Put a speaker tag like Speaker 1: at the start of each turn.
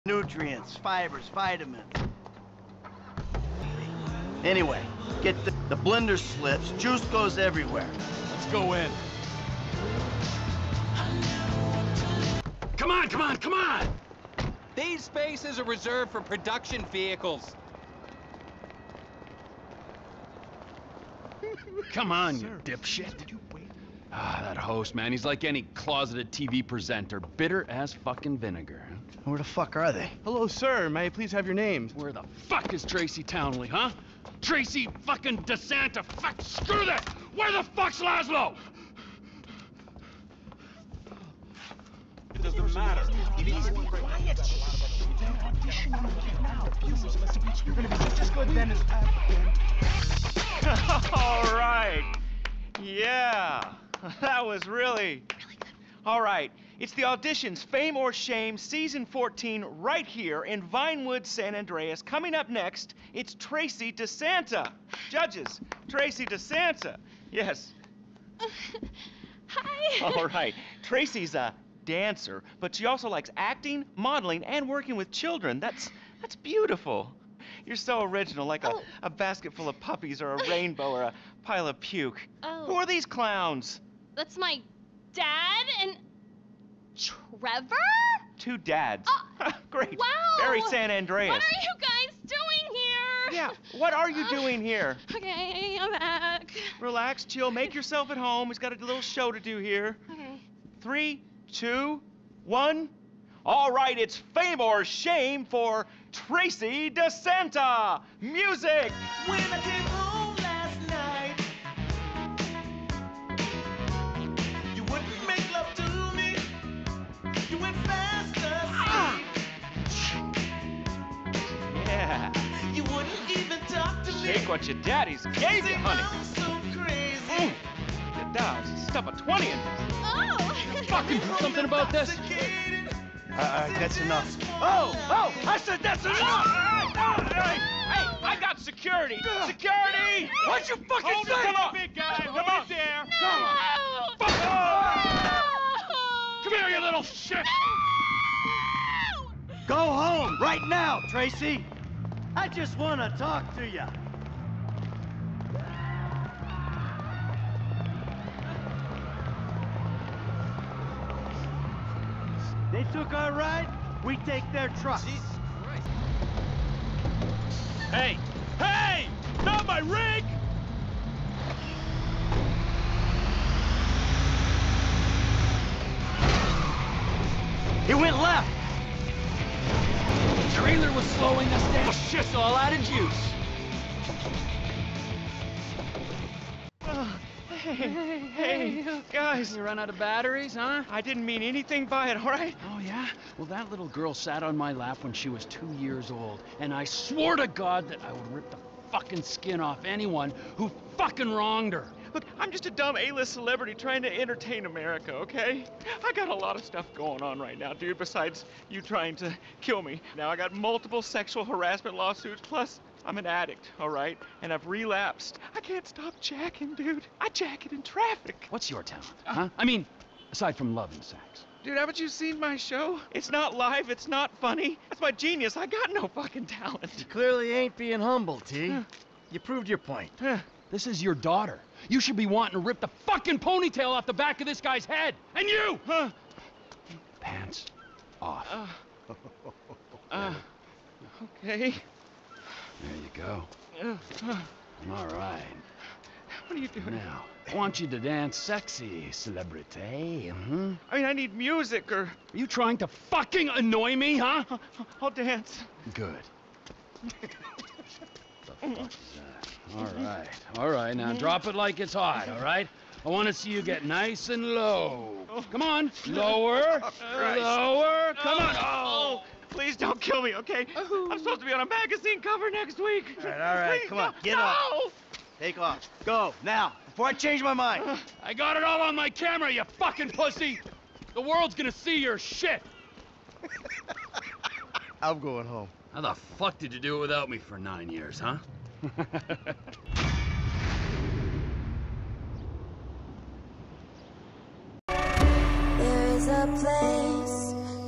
Speaker 1: Nutrients, fibers, vitamins. Anyway, get the blender slips, juice goes everywhere.
Speaker 2: Let's go in. Come on, come on, come on!
Speaker 3: These spaces are reserved for production vehicles.
Speaker 2: Come on, you dipshit. Ah, that host, man, he's like any closeted TV presenter. Bitter as fucking vinegar.
Speaker 1: Where the fuck are they?
Speaker 4: Hello, sir. May I please have your names?
Speaker 2: Where the fuck is Tracy Townley, huh? Tracy fucking DeSanta. Fuck, screw this! Where the fuck's Laszlo?
Speaker 4: It doesn't matter. Please be quiet. Audition now. You're gonna be just as good then as
Speaker 5: All right. Yeah. That was really good. All right. It's the auditions, Fame or Shame, season 14, right here in Vinewood, San Andreas. Coming up next, it's Tracy DeSanta. Judges, Tracy DeSanta. Yes.
Speaker 6: Hi.
Speaker 5: All right. Tracy's a dancer, but she also likes acting, modeling, and working with children. That's beautiful. You're so original, like a basket full of puppies or a rainbow or a pile of puke.
Speaker 6: Oh.
Speaker 5: Who are these clowns?
Speaker 6: That's my dad and Trevor?
Speaker 5: Two dads. Great.
Speaker 6: Wow.
Speaker 5: Very San Andreas.
Speaker 6: What are you guys doing here?
Speaker 5: Yeah, what are you doing here?
Speaker 6: Okay, I'm back.
Speaker 5: Relax, chill, make yourself at home. We've got a little show to do here.
Speaker 6: Okay.
Speaker 5: 3, 2, 1. All right, it's Fame or Shame for Tracy DeSanta. Music!
Speaker 7: When I came home last night, you wouldn't make love to me. You went fast asleep.
Speaker 5: Yeah.
Speaker 7: You wouldn't even talk to me.
Speaker 5: Take what your daddy's gave you, honey.
Speaker 7: I'm so crazy.
Speaker 5: Your dog's stuff a 20 in this.
Speaker 6: Oh!
Speaker 2: Fucking something about this.
Speaker 1: That's enough.
Speaker 5: Oh, I said that's enough! Hey, I got security! Security! What'd you fucking say? Come on, big guy! Come on! There! Come on! Come here, you little shit!
Speaker 1: Go home right now, Tracy. I just want to talk to you. They took our ride, we take their trucks.
Speaker 2: Hey! Hey! Not my rig!
Speaker 1: He went left.
Speaker 2: The trailer was slowing us down. Oh, shit's all out of juice.
Speaker 5: Hey, guys.
Speaker 2: You run out of batteries, huh?
Speaker 5: I didn't mean anything by it, all right?
Speaker 2: Oh, yeah? Well, that little girl sat on my lap when she was 2 years old, and I swore to God that I would rip the fucking skin off anyone who fucking wronged her.
Speaker 5: Look, I'm just a dumb A-list celebrity trying to entertain America, okay? I got a lot of stuff going on right now, dude, besides you trying to kill me. Now, I got multiple sexual harassment lawsuits, plus I'm an addict, all right? And I've relapsed. I can't stop jacking, dude. I jack it in traffic.
Speaker 2: What's your talent, huh? I mean, aside from loving sex.
Speaker 5: Dude, haven't you seen my show? It's not live, it's not funny. That's my genius. I got no fucking talent.
Speaker 1: You clearly ain't being humble, T. You proved your point.
Speaker 2: This is your daughter. You should be wanting to rip the fucking ponytail off the back of this guy's head. And you! Pants off.
Speaker 5: Okay.
Speaker 2: There you go. All right.
Speaker 5: What are you doing?
Speaker 2: Now, I want you to dance sexy, celebrity. Mm-hmm.
Speaker 5: I mean, I need music or...
Speaker 2: Are you trying to fucking annoy me, huh?
Speaker 5: I'll dance.
Speaker 2: Good. The fuck is that? All right, now drop it like it's hot, all right? I want to see you get nice and low. Come on, lower, lower, come on.
Speaker 5: Oh, please don't kill me, okay? I'm supposed to be on a magazine cover next week.
Speaker 1: All right,
Speaker 5: Please,
Speaker 1: come on,
Speaker 5: no.
Speaker 1: get up. Take off. Go, now, before I change my mind.
Speaker 2: I got it all on my camera, you fucking pussy. The world's gonna see your shit.
Speaker 1: I'm going home.
Speaker 2: How the fuck did you do it without me for 9 years, huh?
Speaker 8: There is a place